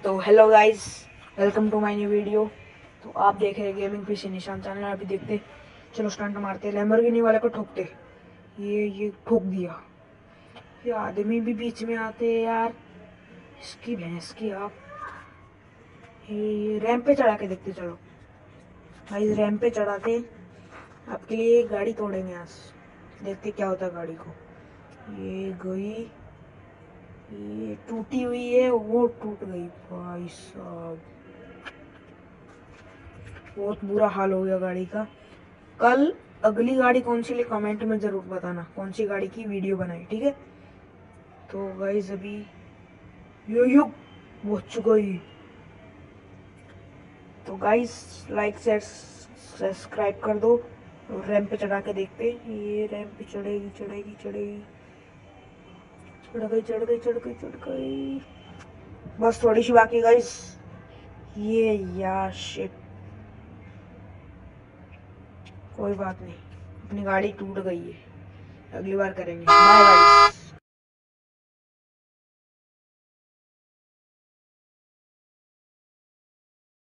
तो hello guys, welcome to my new video. तो आप देख रहे हैं गेमिंग पीसी निशान चैनल। अभी देखते, चलो स्टंट मारते, लैम्बोर्गिनी वाले को ठोकते। ये ठोक दिया। ये आदमी भी बीच में आते हैं यार, इसकी भैंस की। आप ये रैंप पे चढ़ा के देखते। चलो भाई रैंप पे चढ़ाते, आपके लिए गाड़ी तोड़ेंगे आज। देखते क्या होता है गाड़ी को। ये गई, ये टूटी हुई है, वो टूट गई भाई साहब। बहुत बुरा हाल हो गया गाड़ी का। कल अगली गाड़ी कौन सी ली कमेंट में जरूर बताना, कौन सी गाड़ी की वीडियो बनाई, ठीक है। तो गाइस अभी यो पहुंच गई। तो गाइस लाइक शेयर सब्सक्राइब कर दो। रैंप पे चढ़ा के देखते। ये रैंप पे चढ़ेगी चढ़ेगी चढ़ेगी, चढ़ गई। बस थोड़ी सी बाकी गाइस। ये यार शिट, कोई बात नहीं, अपनी गाड़ी टूट गई है, अगली बार करेंगे। Bye guys.